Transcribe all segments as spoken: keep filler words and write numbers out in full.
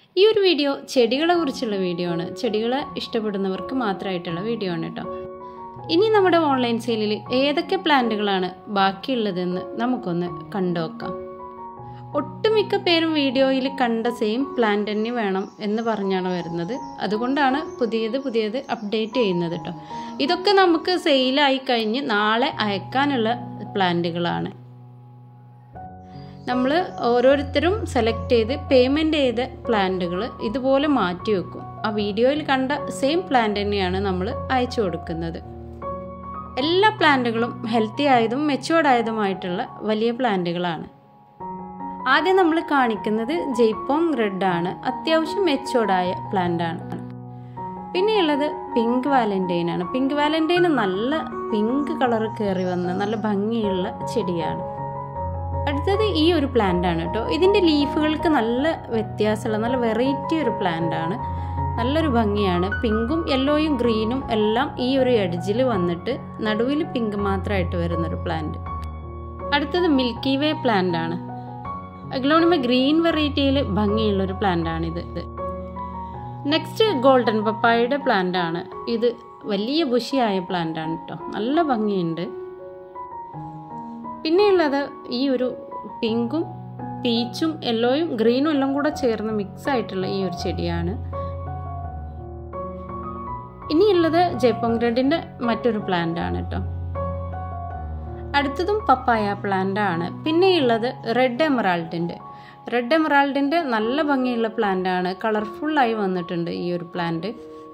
ഈ ഒരു വീഡിയോ ചെടികളെ കുറിച്ചുള്ള വീഡിയോ ആണ്. ചെടികളെ ഇഷ്ടപ്പെടുന്നവർക്ക് മാത്രമായിട്ടുള്ള വീഡിയോ ആണ് കേട്ടോ. ഇനി നമ്മുടെ ഓൺലൈൻ സെയിലിൽ ഏതൊക്കെ പ്ലാന്റുകളാണ് ബാക്കിയുള്ളതെന്ന് നമുക്കൊന്ന് കണ്ടുനോക്കാം. ഒട്ടുമിക്ക പേരും വീഡിയോയിൽ കണ്ട സെയിം പ്ലാന്റ് തന്നെ വേണം എന്ന് പറഞ്ഞാണ് വരുന്നത്. അതുകൊണ്ടാണ് പുതിയത് പുതിയത് അപ്ഡേറ്റ് ചെയ്യുന്നത് കേട്ടോ. ഇതൊക്കെ നമുക്ക് സെയിലായി കഴിഞ്ഞ് നാളെ അയക്കാനുള്ള പ്ലാന്റുകളാണ്. നമ്മൾ ഓരോരുത്തരും സെലക്ട് ചെയ്ത് പേയ്മെൻറ്റ് ചെയ്ത പ്ലാന്റുകൾ ഇതുപോലെ മാറ്റി വെക്കും. ആ വീഡിയോയിൽ കണ്ട സെയിം പ്ലാന്റ് തന്നെയാണ് നമ്മൾ അയച്ചു കൊടുക്കുന്നത്. എല്ലാ പ്ലാന്റുകളും ഹെൽത്തി ആയതും മെച്ചുവേർഡ് ആയതുമായിട്ടുള്ള വലിയ പ്ലാന്റുകളാണ്. ആദ്യം നമ്മൾ കാണിക്കുന്നത് ജയ്പോങ് റെഡ് ആണ്. അത്യാവശ്യം മെച്ചുവേർഡായ പ്ലാന്റ് ആണ്. പിന്നെയുള്ളത് പിങ്ക് വാലന്റൈൻ ആണ്. പിങ്ക് വാലന്റൈൻ നല്ല പിങ്ക് കളർ കയറി വന്ന നല്ല ഭംഗിയുള്ള ചെടിയാണ്. അടുത്തത് ഈ ഒരു പ്ലാന്റ് ആണ് കേട്ടോ. ഇതിൻ്റെ ലീഫുകൾക്ക് നല്ല വ്യത്യാസമുള്ള നല്ല വെറൈറ്റി ഒരു പ്ലാന്റ് ആണ്. നല്ലൊരു ഭംഗിയാണ്. പിങ്കും യെല്ലോയും ഗ്രീനും എല്ലാം ഈ ഒരു എഡ്ജിൽ വന്നിട്ട് നടുവിൽ പിങ്ക് മാത്രമായിട്ട് വരുന്നൊരു പ്ലാന്റ്. അടുത്തത് മിൽക്കി വേ പ്ലാന്റ് ആണ്. അഗ്ലോണിമ ഗ്രീൻ വെറൈറ്റിയിൽ ഭംഗിയുള്ളൊരു പ്ലാന്റ് ആണിത്. നെക്സ്റ്റ് ഗോൾഡൻ പപ്പായയുടെ പ്ലാന്റ് ആണ്. ഇത് വലിയ ബുഷിയായ പ്ലാന്റ് ആണ് കേട്ടോ. നല്ല ഭംഗിയുണ്ട്. പിന്നെയുള്ളത് ഈ ഒരു പിങ്കും പീച്ചും യെല്ലോയും ഗ്രീനും എല്ലാം കൂടെ ചേർന്ന് മിക്സ് ആയിട്ടുള്ള ഈ ഒരു ചെടിയാണ്. ഇനിയുള്ളത് ജയ്പോങ് റെഡിൻ്റെ മറ്റൊരു പ്ലാന്റ് ആണ് കേട്ടോ. അടുത്തതും പപ്പായ പ്ലാന്റ് ആണ്. പിന്നെയുള്ളത് റെഡ് എമറാൾഡിൻ്റെ റെഡ് എമറാൾഡിൻ്റെ നല്ല ഭംഗിയുള്ള പ്ലാന്റ് ആണ്. കളർഫുള്ളായി വന്നിട്ടുണ്ട് ഈ ഒരു പ്ലാന്റ്.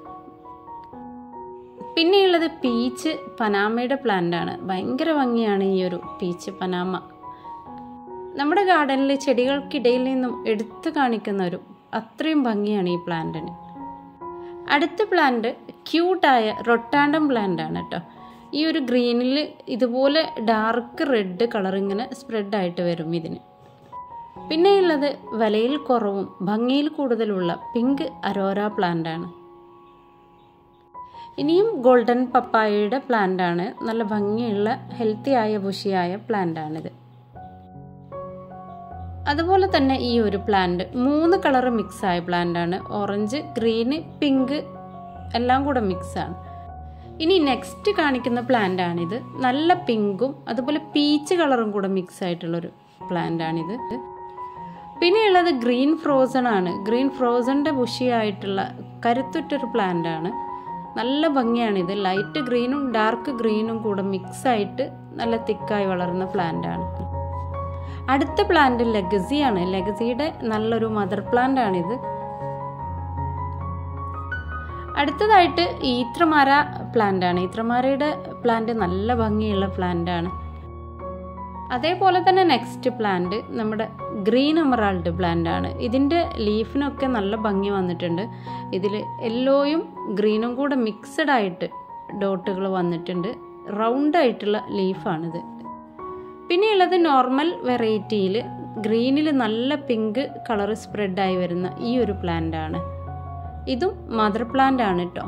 പിന്നെയുള്ളത് പീച്ച് പനാമയുടെ പ്ലാന്റ് ആണ്. ഭയങ്കര ഭംഗിയാണ് ഈ ഒരു പീച്ച് പനാമ. നമ്മുടെ ഗാർഡനിൽ ചെടികൾക്കിടയിൽ നിന്നും എടുത്തു കാണിക്കുന്ന ഒരു അത്രയും ഭംഗിയാണ് ഈ പ്ലാന്റിന്. അടുത്ത പ്ലാന്റ് ക്യൂട്ടായ റൊട്ടാണ്ടം പ്ലാന്റ് ആണ് കേട്ടോ. ഈ ഒരു ഗ്രീനിൽ ഇതുപോലെ ഡാർക്ക് റെഡ് കളർ ഇങ്ങനെ സ്പ്രെഡായിട്ട് വരും ഇതിന്. പിന്നെയുള്ളത് വിലയിൽ കുറവും ഭംഗിയിൽ കൂടുതലുള്ള പിങ്ക് അരോര പ്ലാന്റ് ആണ്. ഇനിയും ഗോൾഡൻ പപ്പായയുടെ പ്ലാന്റ് ആണ്. നല്ല ഭംഗിയുള്ള ഹെൽത്തി ആയ ബുഷിയായ പ്ലാന്റ് ആണിത്. അതുപോലെ തന്നെ ഈ ഒരു പ്ലാന്റ് മൂന്ന് കളർ മിക്സ് ആയ പ്ലാന്റ് ആണ്. ഓറഞ്ച്, ഗ്രീന്, പിങ്ക് എല്ലാം കൂടെ മിക്സ് ആണ്. ഇനി നെക്സ്റ്റ് കാണിക്കുന്ന പ്ലാന്റ് ആണിത്. നല്ല പിങ്കും അതുപോലെ പീച്ച് കളറും കൂടെ മിക്സ് ആയിട്ടുള്ളൊരു പ്ലാന്റ് ആണിത്. പിന്നെയുള്ളത് ഗ്രീൻ ഫ്രോസൺ ആണ്. ഗ്രീൻ ഫ്രോസണിൻ്റെ ബുഷിയായിട്ടുള്ള കരുത്തുറ്റൊരു പ്ലാന്റ് ആണ്. നല്ല ഭംഗിയാണിത്. ലൈറ്റ് ഗ്രീനും ഡാർക്ക് ഗ്രീനും കൂടെ മിക്സ് ആയിട്ട് നല്ല തിക്കായി വളർന്ന പ്ലാന്റ് ആണ്. അടുത്ത പ്ലാന്റ് ലെഗസി ആണ്. ലെഗസിയുടെ നല്ലൊരു മദർ പ്ലാന്റ് ആണിത്. അടുത്തതായിട്ട് ഈത്രമാര പ്ലാന്റ് ആണ്. ഈത്രമാരയുടെ പ്ലാന്റ് നല്ല ഭംഗിയുള്ള പ്ലാന്റ് ആണ്. അതേപോലെ തന്നെ നെക്സ്റ്റ് പ്ലാന്റ് നമ്മുടെ ഗ്രീൻ എമറാൾഡ് പ്ലാന്റ് ആണ്. ഇതിൻ്റെ ലീഫിനൊക്കെ നല്ല ഭംഗി വന്നിട്ടുണ്ട്. ഇതിൽ യെല്ലോയും ഗ്രീനും കൂടെ മിക്സഡ് ആയിട്ട് ഡോട്ടുകൾ വന്നിട്ടുണ്ട്. റൗണ്ട് ആയിട്ടുള്ള ലീഫാണിത്. പിന്നെയുള്ളത് നോർമൽ വെറൈറ്റിയിൽ ഗ്രീനിൽ നല്ല പിങ്ക് കളർ സ്പ്രെഡായി വരുന്ന ഈ ഒരു പ്ലാന്റ് ആണ്. ഇതും മദർ പ്ലാന്റ് ആണ് കേട്ടോ.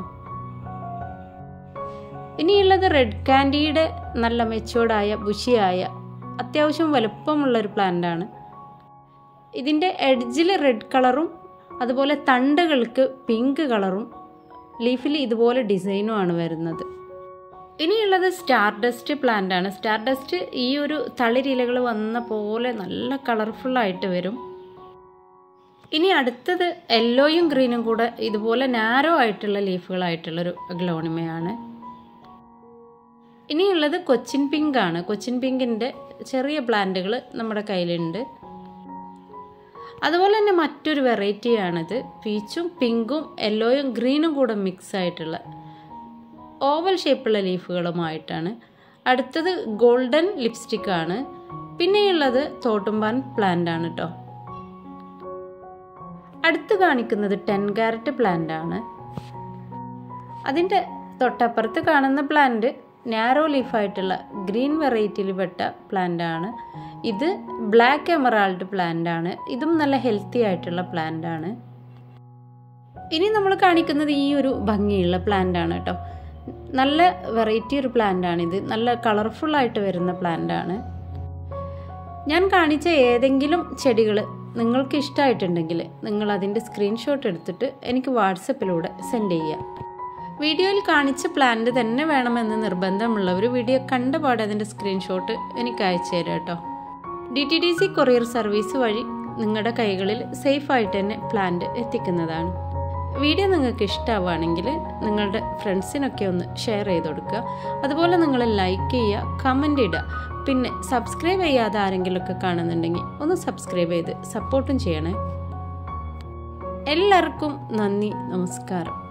ഇനിയുള്ളത് റെഡ് കാൻഡിയുടെ നല്ല മെച്ചുവേർഡായ ബുഷിയായ അത്യാവശ്യം വലുപ്പമുള്ളൊരു പ്ലാന്റ് ആണ്. ഇതിൻ്റെ എഡ്ജിൽ റെഡ് കളറും അതുപോലെ തണ്ടുകൾക്ക് പിങ്ക് കളറും ലീഫിൽ ഇതുപോലെ ഡിസൈനും ആണ് വരുന്നത്. ഇനിയുള്ളത് സ്റ്റാർ ഡസ്റ്റ് പ്ലാന്റ് ആണ്. സ്റ്റാർ ഡസ്റ്റ് ഈ ഒരു തളിരിലകൾ വന്ന പോലെ നല്ല കളർഫുള്ളായിട്ട് വരും. ഇനി അടുത്തത് യെല്ലോയും ഗ്രീനും കൂടെ ഇതുപോലെ നാരോ ആയിട്ടുള്ള ലീഫുകളായിട്ടുള്ളൊരു അഗ്ലോണിമയാണ്. ഇനിയുള്ളത് കൊച്ചിൻ പിങ്ക് ആണ്. കൊച്ചിൻ പിങ്കിൻ്റെ ചെറിയ പ്ലാന്റുകൾ നമ്മുടെ കയ്യിലുണ്ട്. അതുപോലെ തന്നെ മറ്റൊരു വെറൈറ്റിയാണിത്. പീച്ചും പിങ്കും യെല്ലോയും ഗ്രീനും കൂടെ മിക്സ് ആയിട്ടുള്ള ഓവൽ ഷേപ്പുള്ള ലീഫുകളുമായിട്ടാണ്. അടുത്തത് ഗോൾഡൻ ലിപ്സ്റ്റിക് ആണ്. പിന്നെയുള്ളത് തോട്ടുംപാൻ പ്ലാന്റ് ആണ് കേട്ടോ. അടുത്ത് കാണിക്കുന്നത് ടെൻ കാരറ്റ് പ്ലാന്റ് ആണ്. അതിൻ്റെ തൊട്ടപ്പുറത്ത് കാണുന്ന പ്ലാന്റ് നാരോ ലീഫായിട്ടുള്ള ഗ്രീൻ വെറൈറ്റിയിൽ പെട്ട പ്ലാന്റ് ആണ്. ഇത് ബ്ലാക്ക് എമറാൾഡ് പ്ലാന്റ് ആണ്. ഇതും നല്ല ഹെൽത്തി ആയിട്ടുള്ള പ്ലാന്റ് ആണ്. ഇനി നമ്മൾ കാണിക്കുന്നത് ഈ ഒരു ഭംഗിയുള്ള പ്ലാന്റ് ആണ് കേട്ടോ. നല്ല വെറൈറ്റി ഒരു പ്ലാന്റ് ആണിത്. നല്ല കളർഫുള്ളായിട്ട് വരുന്ന പ്ലാന്റ് ആണ്. ഞാൻ കാണിച്ച ഏതെങ്കിലും ചെടികൾ നിങ്ങൾക്ക് ഇഷ്ടമായിട്ടുണ്ടെങ്കിൽ നിങ്ങൾ അതിൻ്റെ സ്ക്രീൻഷോട്ട് എടുത്തിട്ട് എനിക്ക് വാട്സപ്പിലൂടെ സെൻഡ് ചെയ്യുക. വീഡിയോയിൽ കാണിച്ച പ്ലാന്റ് തന്നെ വേണമെന്ന് നിർബന്ധമുള്ളവർ വീഡിയോ കണ്ട പാടെ അതിൻ്റെ സ്ക്രീൻഷോട്ട് എനിക്ക് അയച്ചു തരാം കേട്ടോ. D T D C courier service വഴി നിങ്ങളുടെ കൈകളിൽ സേഫായിട്ട് തന്നെ പ്ലാന്റ് എത്തിക്കുന്നതാണ്. വീഡിയോ നിങ്ങൾക്ക് ഇഷ്ടമാവുകയാണെങ്കിൽ നിങ്ങളുടെ ഫ്രണ്ട്സിനൊക്കെ ഒന്ന് ഷെയർ ചെയ്ത് കൊടുക്കുക. അതുപോലെ നിങ്ങൾ ലൈക്ക് ചെയ്യുക, കമൻ്റ് ഇടുക. പിന്നെ സബ്സ്ക്രൈബ് ചെയ്യാതെ ആരെങ്കിലുമൊക്കെ കാണുന്നുണ്ടെങ്കിൽ ഒന്ന് സബ്സ്ക്രൈബ് ചെയ്ത് സപ്പോർട്ടും ചെയ്യണേ. എല്ലാവർക്കും നന്ദി, നമസ്കാരം.